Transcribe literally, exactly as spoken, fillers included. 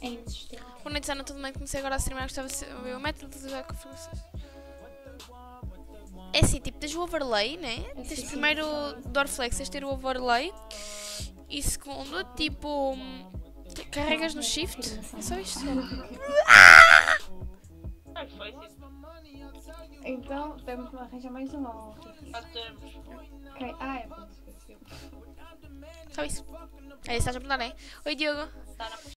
É inexistente. Boa noite, Ana, tudo bem? Comecei agora a streamar, gostava de ver o método de usar configurações. É assim, tipo, tens o overlay, né? É Tens sim, primeiro sim. Dorflex, tens de ter o overlay. E segundo, tipo, carregas no shift. É só isto. Ah, foi sim. Então, temos que arranjar mais uma outra. Já temos. Ok. Ah, é, pronto, esqueci. Só isso. É isso, estás a perguntar, né? Oi, Diogo. Está na